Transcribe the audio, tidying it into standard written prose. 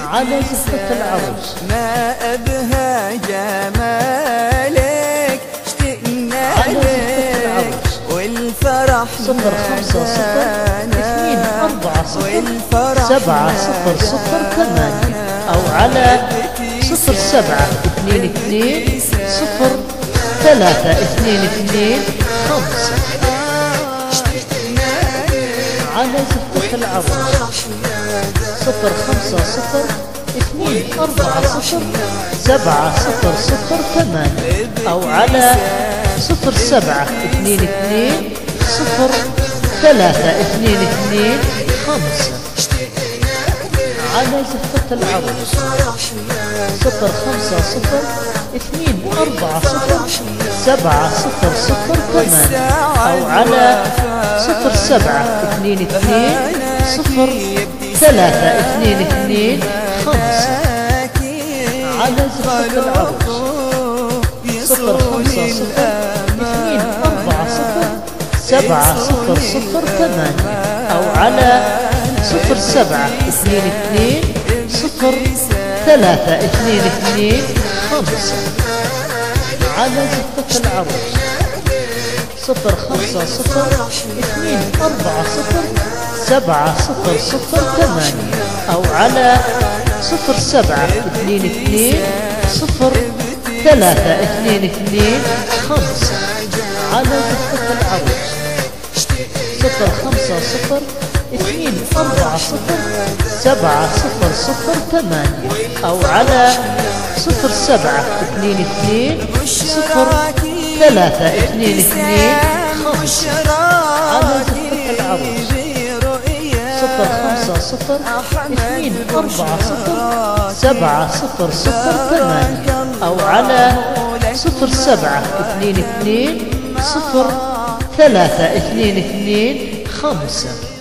على زفة العروس. ما أبهى جمالك اشتقنا لك والفرح 05242407008 أو على 072203225 على زفة العروس. 052407008 أو على 072203225 على زفة العروس. 052407008 أو على 072203225 على زفة العروس. 052407008 أو على 072203225 على زفة العروس. 052407008 أو على 072203225 على زفة العروس. 052407008 أو على 072203225 على زفة العروس. 052407008 أو على 072203225